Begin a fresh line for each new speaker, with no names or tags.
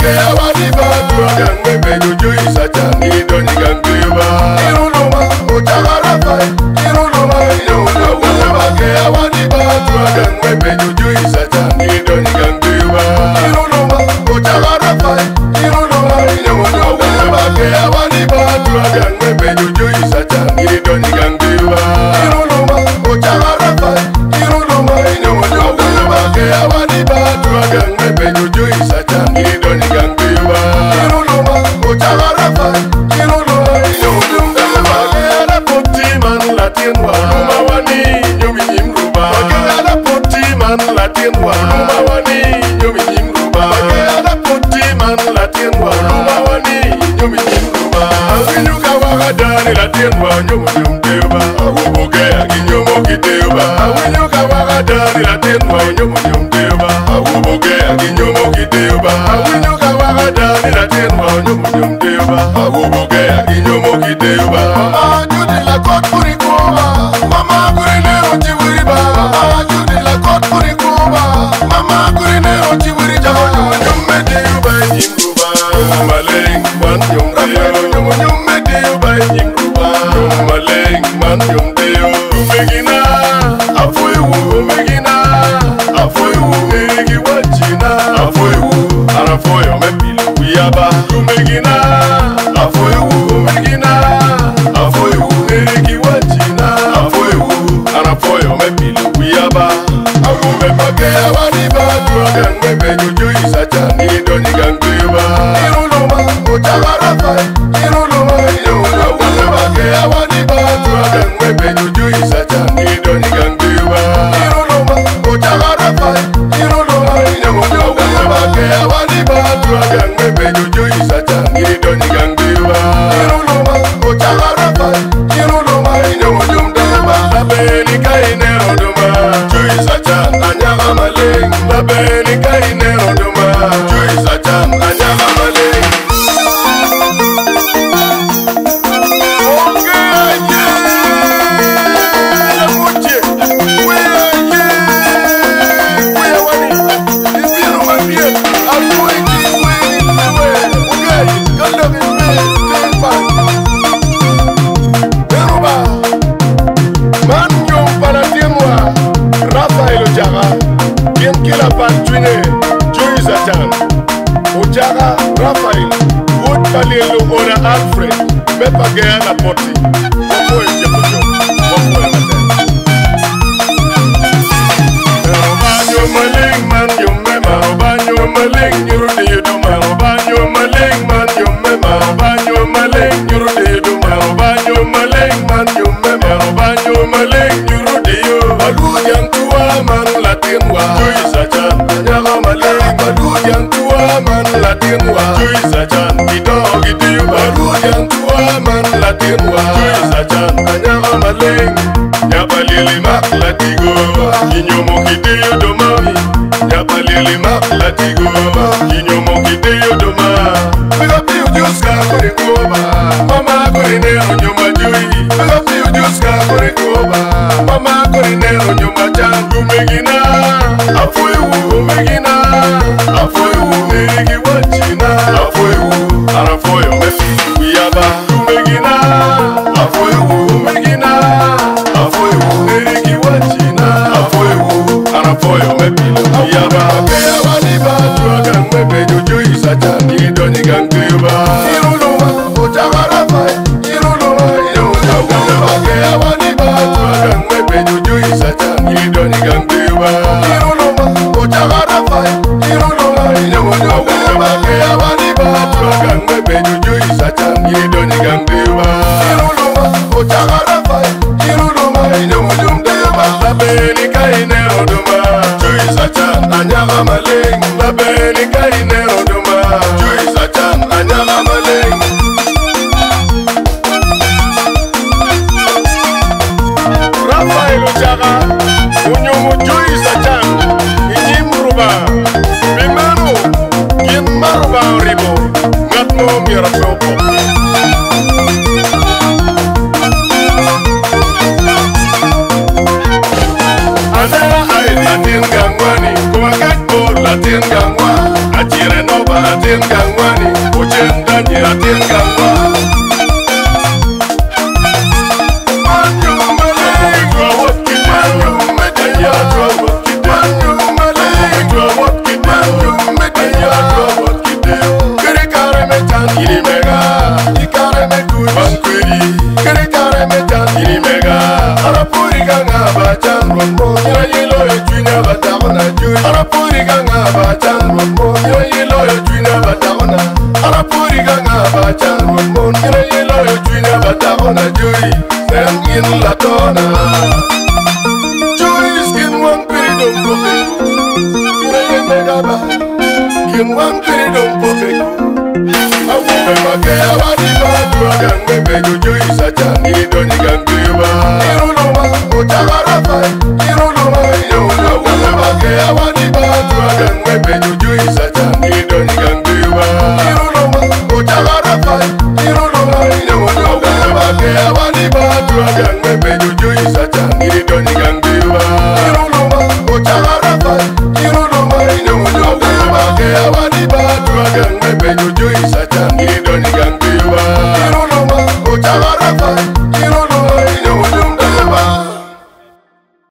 ke awani ba tua gangwe bejo jui sacha ni doni gangwe ba iruluma uchaga rafai iruluma iruluma ke awani ba tua gangwe bejo jui sacha ni doni gangwe ba iruluma uchaga rafai iruluma iruluma ke awani ba tua gangwe bejo jui sacha ni doni gangwe ba iruluma uchaga rafai iruluma iruluma ke awani ba tua gangwe bejo jui sacha ni doni gangwe ba iruluma uchaga rafai iruluma iruluma ke ala poti man latin wa mawani nyomi nyimruba ke ala poti man latin wa mawani nyomi nyimruba ke ala poti man latin wa mawani nyomi nyimruba awinyuka wakadani latin wa nyomi nyumdeba awoboge aginyomo kideba awinyuka wakadani latin wa nyomi nyumdeba awoboge aginyomo kideba awinyuka wakadani latin wa nyomi nyumdeba awoboge aginyomo kideba mama judi la kot kurikuba mama kurinero chiwiriba mama judi la kot kurikuba mama kurinero chiwiriba nyumede uba nyimruba maleng man nyumede uba nyimruba maleng man nyumdeo megina afoyu megina afoyu egi wachina afoyu arafoyo mepilu kuyaba megina afoyu megina afoyu egi wachina afoyu arafoyo mepilu kuyaba agume pake awani ba tuagangwe bejo jui sacha ni doni gangwe ba iruluma uchaga rafai iruluma iruluma ke awani ba tuagangwe bejo jui sacha ni doni gangwe ba iruluma uchaga rafai iruluma iruluma ke awani ba tuagangwe bejo jui sacha ni doni gangwe ba iruluma uchaga rafai iruluma iruluma labeni kainero duma jui sacha anyaga maleng labeni kainero duma jui sacha anyaga maleng Uchaga Rafael Wood Palielo Ora Alfred Bepa Geana Poti Wapo Jepujo Wapo Ematen Robanyo Maling Man Yumema Robanyo Maling Nyurudi Yuduma Robanyo Maling Man Yumema Robanyo Maling Nyurudi Yuduma Robanyo Maling Man Yumema Robanyo Maling Nyurudi Yu Alujan Tua Man Latinwa Jui Sajan Nyaga Maling Alujan Tua Man Latinwa Jui Sajan Idog Idiyu Alujan Tua Man Latinwa Jui Sajan Nyaga Maling Nyabalili Mak Latigo Inyomo Kidiyu Domami Nyabalili Mak Latigo Inyomo Kidiyu Doma Piga Piu Juska Kurikuba Mama Kurinero Nyuma Jui Piga Piu Juska Kurikuba Mama Kurinero Nyuma Changu Megina Afoyu Megina Afoyu Egi Wachina Afoyu Arafoyo Mefi Kuyaba Megina Afoyu Megina Afoyu Egi Wachina Afoyu Arafoyo Mefi Kuyaba Kaya wani ba tuagangwe bejo jui sacha ni doni gangwe ba iruluma uchaga rafai iruluma iruluma Kaya wani ba tuagangwe bejo jui sacha ni doni gangwe ba iruluma uchaga rafai iruluma iruluma Kaya wani ba tuagangwe bejo jui sacha ni doni gangwe ba iruluma uchaga rafai iruluma iruluma labeni kainero duma jui sacha anyaga maleng labeni kainero duma jui sacha anyaga maleng Rafael Uchaga unyomu jui sacha inyimruba bimanu yimmaruba ribo ngatmo mirapopo Azara ay latin gangwani kuma kakbo latin gangwa achire no Baratin Gangwani, Uchenda Niratin Gangwa. Manyu Malay, Drawat Kitanyu, Medaya Drawat Kitanyu, Malay, Drawat Kitanyu, Medaya Drawat Kitanyu. Kirikare Metan Irimega, Ikare Metu Bankwiri, Kirikare Metan Irimega, Arapuri Ganga Bachan Rombo, Yelo Etuina Batavana Jui, Arapuri Ganga Bachan Rombo, Yelo Etuina Batavana, Arapuri Ganga Bachan Rombo, Yelo Etuina Batavana Jui, Sam in Latona. Jui skin one period of pocket, Megaba, Kin one period of pocket. I will make a wadiba to a gang with Jui Satan, you don't give a Iruluma, Utavara, Iruluma, you know,